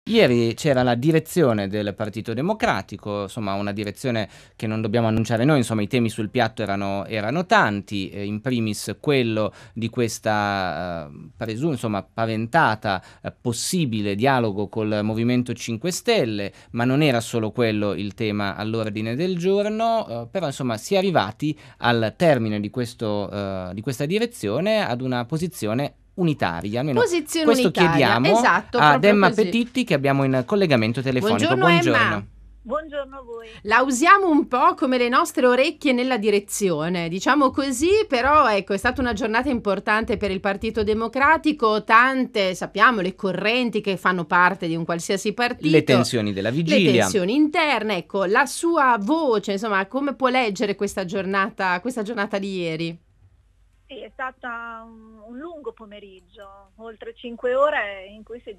Ieri c'era la direzione del Partito Democratico, insomma una direzione che non dobbiamo annunciare noi, insomma i temi sul piatto erano tanti, in primis quello di questa insomma paventata possibile dialogo col Movimento 5 Stelle, ma non era solo quello il tema all'ordine del giorno, però insomma si è arrivati al termine di questa direzione ad una posizione unitaria, almeno Posizione questo unitaria, chiediamo esatto, ad proprio Emma così. Petitti che abbiamo in collegamento telefonico. Buongiorno Emma. Buongiorno. Buongiorno a voi. La usiamo un po' come le nostre orecchie nella direzione, diciamo così, però ecco, è stata una giornata importante per il Partito Democratico, tante, sappiamo, le correnti che fanno parte di un qualsiasi partito. Le tensioni della vigilia. Le tensioni interne, ecco, la sua voce, insomma, come può leggere questa giornata di ieri? Sì, è stata un lungo pomeriggio, oltre 5 ore in cui si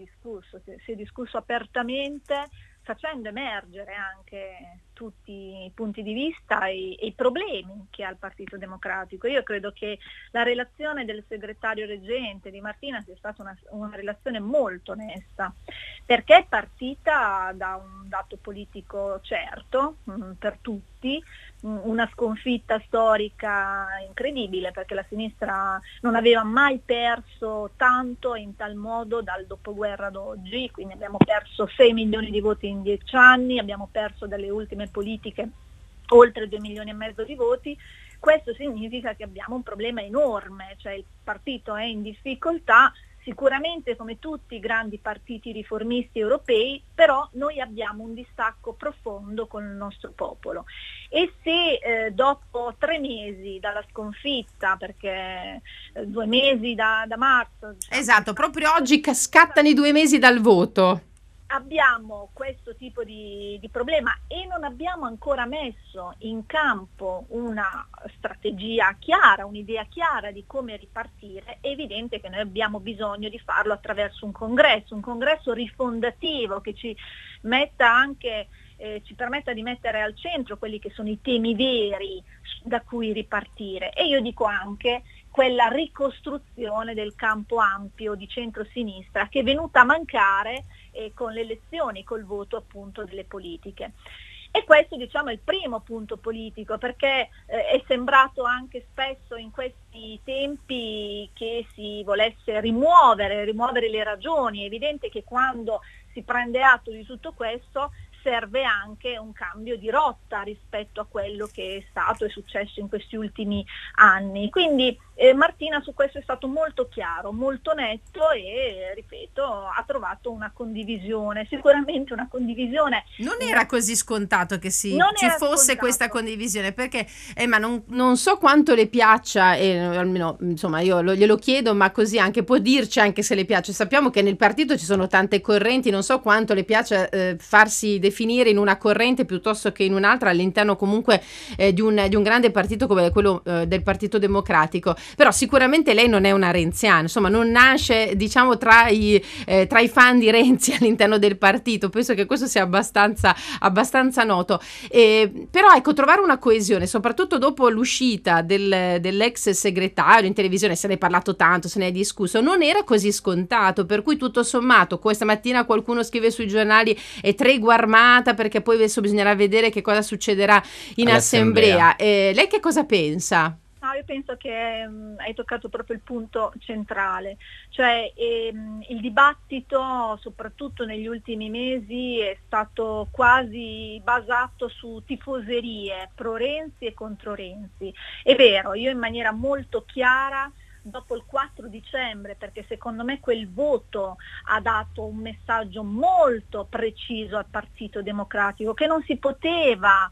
è discusso apertamente, facendo emergere anche tutti i punti di vista e i problemi che ha il Partito Democratico. Io credo che la relazione del segretario reggente di Martina sia stata una relazione molto onesta, perché è partita da un dato politico certo per tutti, una sconfitta storica incredibile, perché la sinistra non aveva mai perso tanto e in tal modo dal dopoguerra ad oggi, quindi abbiamo perso 6 milioni di voti in 10 anni, abbiamo perso dalle ultime politiche oltre 2 milioni e mezzo di voti. Questo significa che abbiamo un problema enorme, cioè il partito è in difficoltà, sicuramente come tutti i grandi partiti riformisti europei, però noi abbiamo un distacco profondo con il nostro popolo. E se dopo 3 mesi dalla sconfitta, perché 2 mesi da marzo... Diciamo, esatto, proprio oggi scattano i 2 mesi dal voto. Abbiamo questo tipo di problema e non abbiamo ancora messo in campo una strategia chiara, un'idea chiara di come ripartire. È evidente che noi abbiamo bisogno di farlo attraverso un congresso rifondativo che ci metta anche ci permetta di mettere al centro quelli che sono i temi veri da cui ripartire, e io dico anche quella ricostruzione del campo ampio di centrosinistra che è venuta a mancare con le elezioni, col voto appunto delle politiche. E questo diciamo è il primo punto politico, perché è sembrato anche spesso in questi tempi che si volesse rimuovere le ragioni. È evidente che quando si prende atto di tutto questo serve anche un cambio di rotta rispetto a quello che è stato e successo in questi ultimi anni. Quindi Martina su questo è stato molto chiaro, molto netto e, ripeto, ha trovato una condivisione, sicuramente una condivisione. Non era così scontato che ci fosse questa condivisione, perché ma non so quanto le piaccia, almeno insomma io glielo chiedo, ma così anche può dirci anche se le piace. Sappiamo che nel partito ci sono tante correnti, non so quanto le piace farsi definire in una corrente piuttosto che in un'altra all'interno comunque di un grande partito come quello del Partito Democratico. Però sicuramente lei non è una renziana, insomma non nasce diciamo tra i fan di Renzi all'interno del partito, penso che questo sia abbastanza noto, però ecco, trovare una coesione soprattutto dopo l'uscita dell'ex segretario in televisione, se ne è parlato tanto, se ne è discusso, non era così scontato, per cui tutto sommato questa mattina qualcuno scrive sui giornali è tregua armata, perché poi adesso bisognerà vedere che cosa succederà in assemblea. Lei che cosa pensa? No, io penso che hai toccato proprio il punto centrale, cioè il dibattito soprattutto negli ultimi mesi è stato quasi basato su tifoserie pro Renzi e contro Renzi. È vero, io in maniera molto chiara dopo il 4 dicembre, perché secondo me quel voto ha dato un messaggio molto preciso al Partito Democratico che non si poteva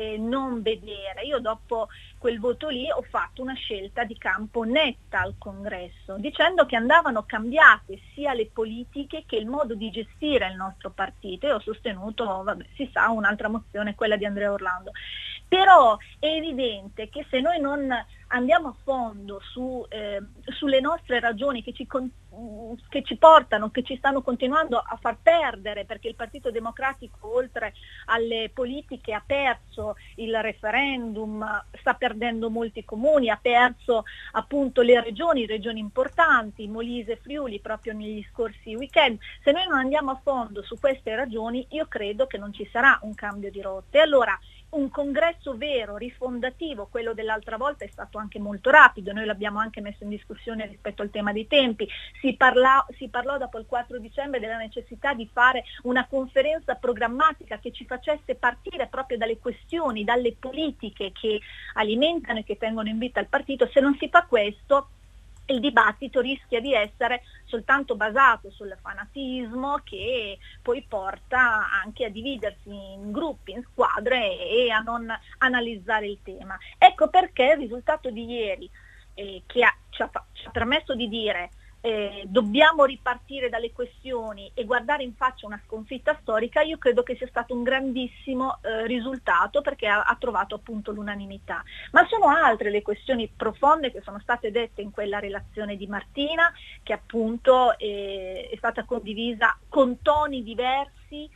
non vedere. Io dopo quel voto lì ho fatto una scelta di campo netta al congresso, dicendo che andavano cambiate sia le politiche che il modo di gestire il nostro partito, e ho sostenuto, si sa, un'altra mozione, quella di Andrea Orlando. Però è evidente che se noi non andiamo a fondo sulle nostre ragioni che ci portano, che ci stanno continuando a far perdere, perché il Partito Democratico oltre alle politiche ha perso il referendum, sta perdendo molti comuni, ha perso appunto le regioni importanti, Molise e Friuli proprio negli scorsi weekend. Se noi non andiamo a fondo su queste ragioni, io credo che non ci sarà un cambio di rotta. E allora un congresso vero, rifondativo, quello dell'altra volta è stato anche molto rapido, noi l'abbiamo anche messo in discussione rispetto al tema dei tempi, si parlò dopo il 4 dicembre della necessità di fare una conferenza programmatica che ci facesse partire proprio dalle questioni, dalle politiche che alimentano e che tengono in vita il partito. Se non si fa questo, il dibattito rischia di essere soltanto basato sul fanatismo, che poi porta anche a dividersi in gruppi, in squadre e a non analizzare il tema. Ecco perché il risultato di ieri, che ci ha permesso di dire dobbiamo ripartire dalle questioni e guardare in faccia una sconfitta storica, io credo che sia stato un grandissimo risultato, perché ha trovato appunto l'unanimità. Ma sono altre le questioni profonde che sono state dette in quella relazione di Martina, che appunto è stata condivisa con toni diversi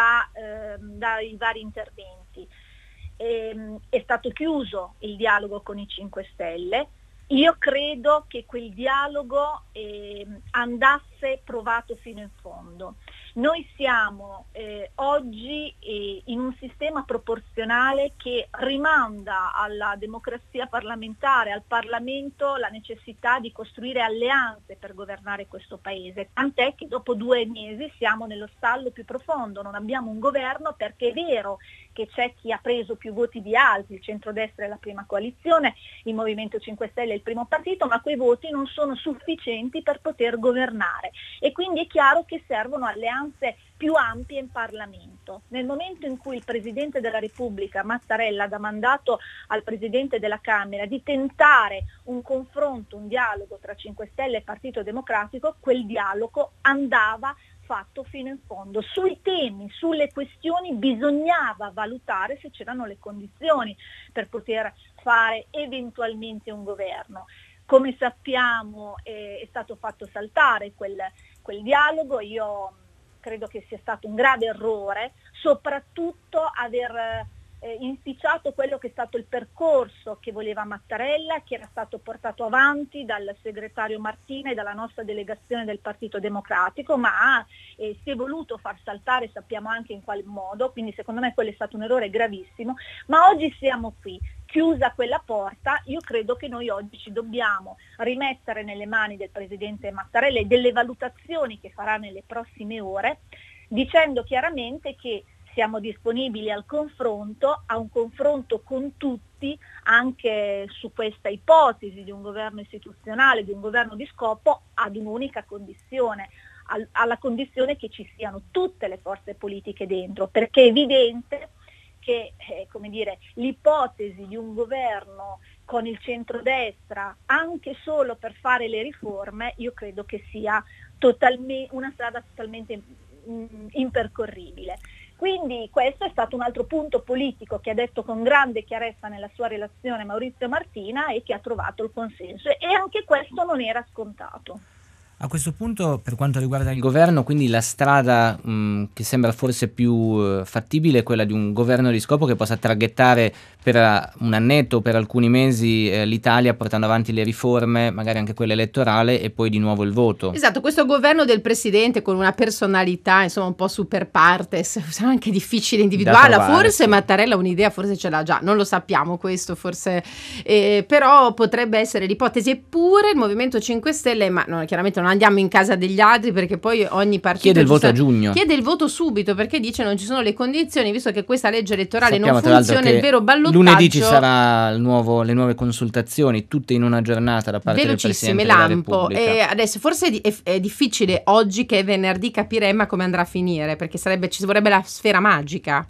dai vari interventi. È stato chiuso il dialogo con i 5 Stelle. Io credo che quel dialogo andasse provato fino in fondo. Noi siamo oggi in un sistema proporzionale che rimanda alla democrazia parlamentare, al Parlamento, la necessità di costruire alleanze per governare questo Paese. Tant'è che dopo 2 mesi siamo nello stallo più profondo, non abbiamo un governo, perché è vero che c'è chi ha preso più voti di altri, il centrodestra è la prima coalizione, il Movimento 5 Stelle è il primo partito, ma quei voti non sono sufficienti per poter governare e quindi è chiaro che servono alleanze più ampie in Parlamento. Nel momento in cui il Presidente della Repubblica, Mattarella, dà mandato al Presidente della Camera di tentare un confronto, un dialogo tra 5 Stelle e Partito Democratico, quel dialogo andava fatto fino in fondo. Sui temi, sulle questioni bisognava valutare se c'erano le condizioni per poter fare eventualmente un governo. Come sappiamo è stato fatto saltare quel dialogo. Io credo che sia stato un grave errore, soprattutto aver inficiato quello che è stato il percorso che voleva Mattarella, che era stato portato avanti dal segretario Martina e dalla nostra delegazione del Partito Democratico, ma si è voluto far saltare, sappiamo anche in quale modo, quindi secondo me quello è stato un errore gravissimo, ma oggi siamo qui. Chiusa quella porta, io credo che noi oggi ci dobbiamo rimettere nelle mani del Presidente Mattarella e delle valutazioni che farà nelle prossime ore, dicendo chiaramente che siamo disponibili al confronto, a un confronto con tutti, anche su questa ipotesi di un governo istituzionale, di un governo di scopo, ad un'unica condizione, alla condizione che ci siano tutte le forze politiche dentro, perché è evidente che l'ipotesi di un governo con il centrodestra, anche solo per fare le riforme, io credo che sia una strada totalmente impercorribile. Quindi questo è stato un altro punto politico che ha detto con grande chiarezza nella sua relazione Maurizio Martina e che ha trovato il consenso, e anche questo non era scontato. A questo punto, per quanto riguarda il governo, quindi la strada che sembra forse più fattibile è quella di un governo di scopo che possa traghettare per un annetto o per alcuni mesi l'Italia, portando avanti le riforme, magari anche quelle elettorali, e poi di nuovo il voto. Esatto, questo governo del presidente con una personalità insomma un po' super partes, sarà anche difficile individuarla, forse sì. Mattarella un'idea forse ce l'ha già, non lo sappiamo questo forse, però potrebbe essere l'ipotesi. Eppure il Movimento 5 Stelle, ma chiaramente non andiamo in casa degli altri, perché poi ogni partito chiede il voto a giugno, chiede il voto subito, perché dice non ci sono le condizioni, visto che questa legge elettorale non funziona, il vero ballottaggio. Lunedì ci sarà le nuove consultazioni, tutte in una giornata da parte del Presidente della Repubblica. E adesso forse è difficile oggi che è venerdì capire come andrà a finire, perché ci vorrebbe la sfera magica.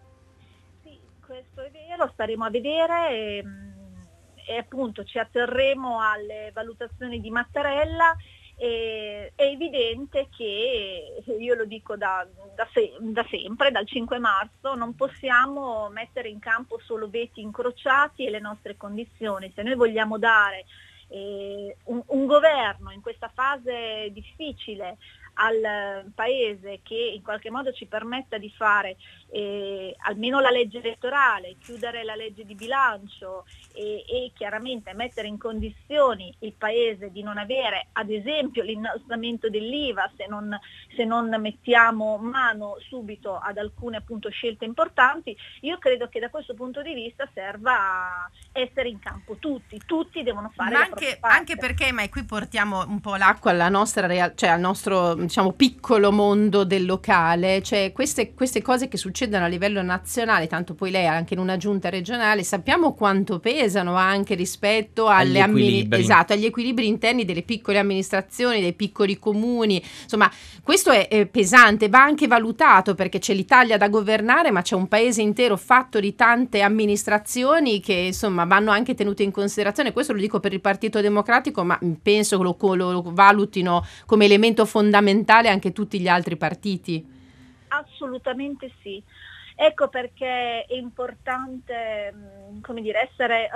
Sì, questo è vero, staremo a vedere e appunto ci atterremo alle valutazioni di Mattarella È evidente che, io lo dico da sempre, dal 5 marzo, non possiamo mettere in campo solo veti incrociati e le nostre condizioni. Se noi vogliamo dare un governo in questa fase difficile al Paese, che in qualche modo ci permetta di fare almeno la legge elettorale, chiudere la legge di bilancio e chiaramente mettere in condizioni il Paese di non avere ad esempio l'innalzamento dell'IVA se non mettiamo mano subito ad alcune appunto scelte importanti. Io credo che da questo punto di vista serva essere in campo tutti devono fare la propria parte. Anche perché, ma qui portiamo un po' l'acqua alla nostra cioè al nostro, diciamo, piccolo mondo del locale, cioè queste cose che succedono a livello nazionale, tanto poi lei anche in una giunta regionale, sappiamo quanto pesano anche rispetto agli equilibri interni delle piccole amministrazioni, dei piccoli comuni. Insomma, questo è pesante, va anche valutato, perché c'è l'Italia da governare, ma c'è un paese intero fatto di tante amministrazioni che insomma vanno anche tenute in considerazione. Questo lo dico per il Partito Democratico, ma penso che lo valutino come elemento fondamentale anche tutti gli altri partiti. Assolutamente sì. Ecco perché è importante, essere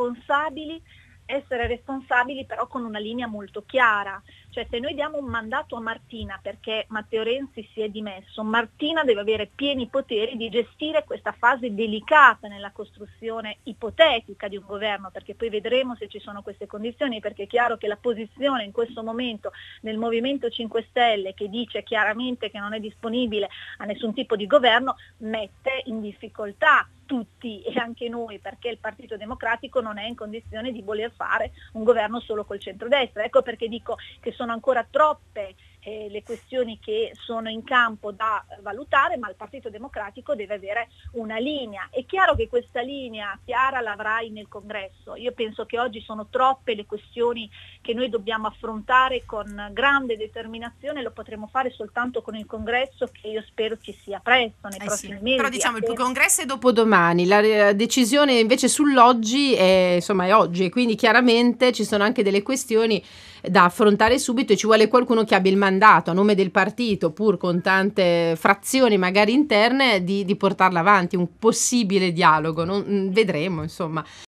responsabili però con una linea molto chiara. Cioè, se noi diamo un mandato a Martina perché Matteo Renzi si è dimesso, Martina deve avere pieni poteri di gestire questa fase delicata nella costruzione ipotetica di un governo, perché poi vedremo se ci sono queste condizioni, perché è chiaro che la posizione in questo momento nel Movimento 5 Stelle, che dice chiaramente che non è disponibile a nessun tipo di governo, mette in difficoltà tutti e anche noi, perché il Partito Democratico non è in condizione di voler fare un governo solo col centrodestra. Ecco perché dico che sono ancora troppe le questioni che sono in campo da valutare, ma il Partito Democratico deve avere una linea. È chiaro che questa linea chiara l'avrai nel Congresso. Io penso che oggi sono troppe le questioni che noi dobbiamo affrontare con grande determinazione, lo potremo fare soltanto con il Congresso, che io spero ci sia presto, nei prossimi mesi. Però diciamo il Congresso è dopodomani, la decisione invece sull'oggi è oggi, e quindi chiaramente ci sono anche delle questioni da affrontare subito e ci vuole qualcuno che abbia il mandato a nome del partito, pur con tante frazioni magari interne, di portarla avanti, un possibile dialogo, vedremo insomma.